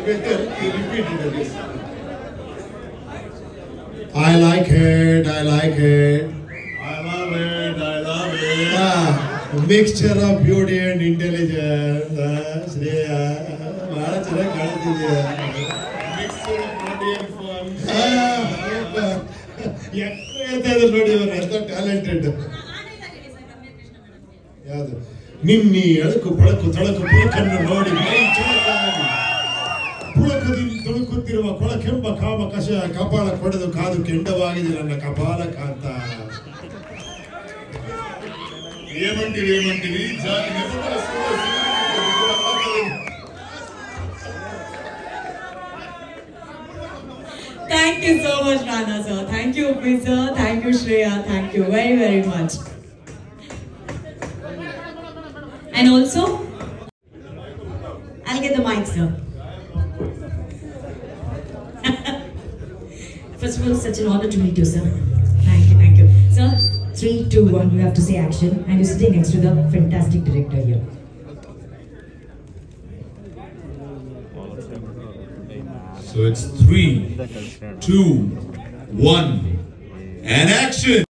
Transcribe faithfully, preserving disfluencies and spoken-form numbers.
I like it, I like it. I love it, I love it. Ah, a mixture of beauty and intelligence. Ah, Shriya, bhara chennagi kaanutide. Mixture of beauty and fun. Ah, ekta idu nodi ivaru ಎಷ್ಟು talented. ಯಾವುದು ನಿನ್ನಿ ಅಳಕು ಬಳಕು ತಳಕು ಪುಳಕನ್ನು ನೋಡಿ ಮೈ ಚಳಕಾಗಿ ಪುಳಕದಿಂದ ತುಳುಕುತ್ತಿರುವ ಕೊಳಕೆಂಬ ಕಾಮ ಕಷ ಕಪಾಳ ಕೊಡೆದು ಕಾದು ಕೆಂಡವಾಗಿದೆ ನನ್ನ ಕಪಾಲ ಕಾಂತ. ఏమంటివి ఏమంటివి జాతి నెపల Thank you so much, Raana sir. Thank you, Upi sir. Thank you, Shriya. Thank you very, very much. And also, I'll get the mic, sir. First of all, it's such an honor to meet you, sir. Thank you, thank you. Sir, three, two, one, you have to say action. And you're sitting next to the fantastic director here. So it's three, two, one, and action!